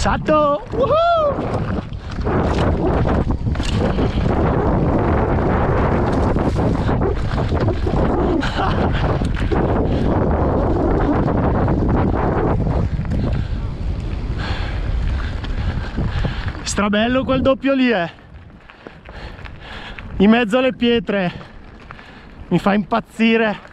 Esatto! Woohoo! Strabello quel doppio lì, in mezzo alle pietre, mi fa impazzire.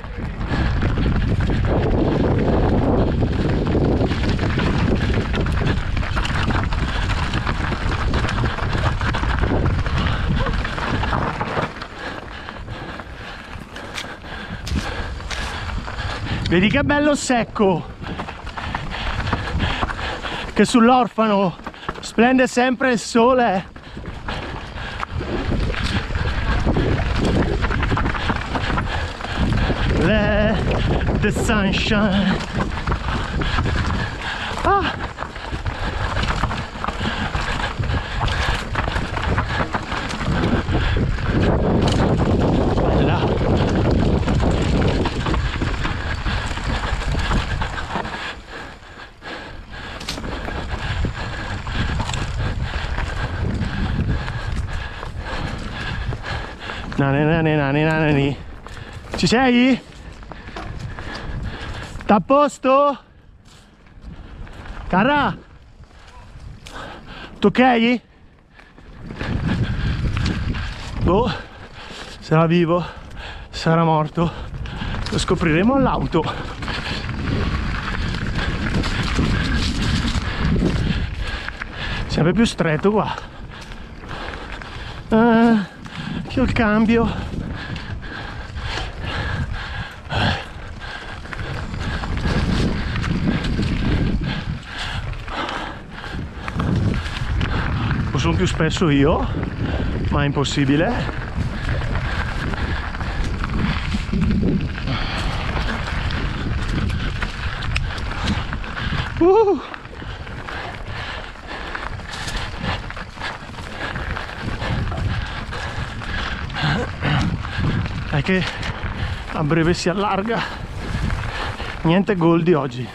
Vedi che bello secco, che sull'Orfano splende sempre il sole. Let the sunshine. Ah. Bella. Nani. Ci sei? Sta a posto? Cara? Tu ok? Boh, sarà vivo, sarà morto, lo scopriremo all'auto. Sempre più stretto qua. Che ho il cambio. Sono più spesso io, ma è impossibile. È che a breve si allarga. Niente gol di oggi.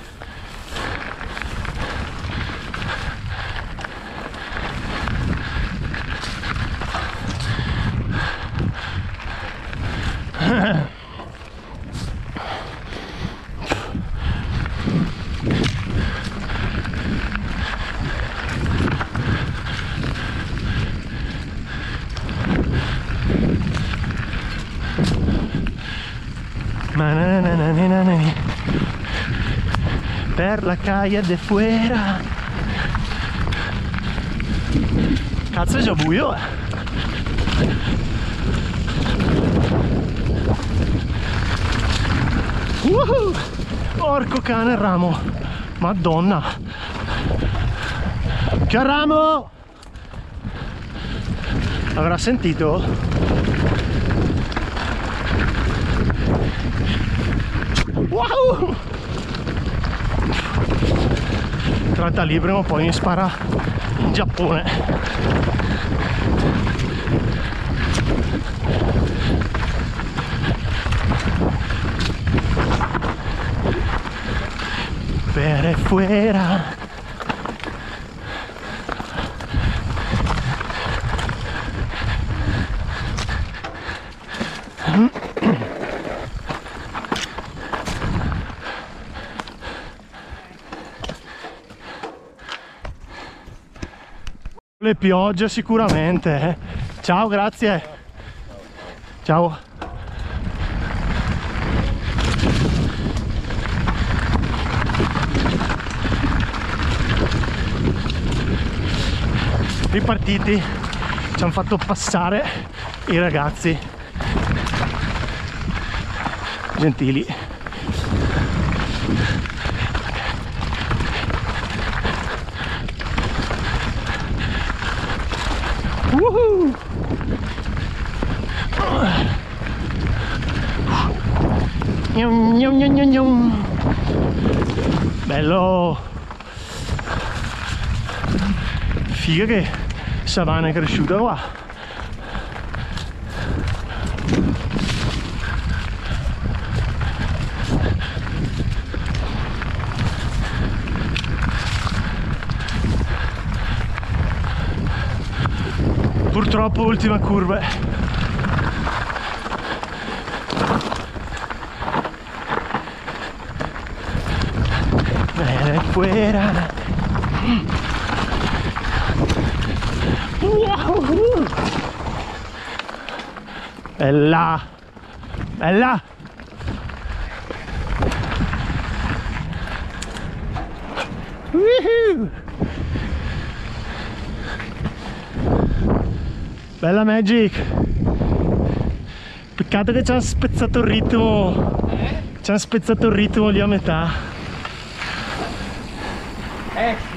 Per la calle de fuera. Cazzo, è già buio, Porco cane ramo. Madonna. Che ramo? Avrà sentito? Wow! Tratta lì, prima o poi mi spara in Giappone. Per fuera. Le piogge sicuramente, Ciao, grazie. Ciao. Ripartiti, ci hanno fatto passare i ragazzi gentili. Woohoo! Bello! Figa che savana è cresciuta qua. purtroppo ultima curva. Fuera. Wow. Bella, bella. Woohoo. Bella Magic. Peccato che ci hanno spezzato il ritmo. Ci hanno spezzato il ritmo lì a metà.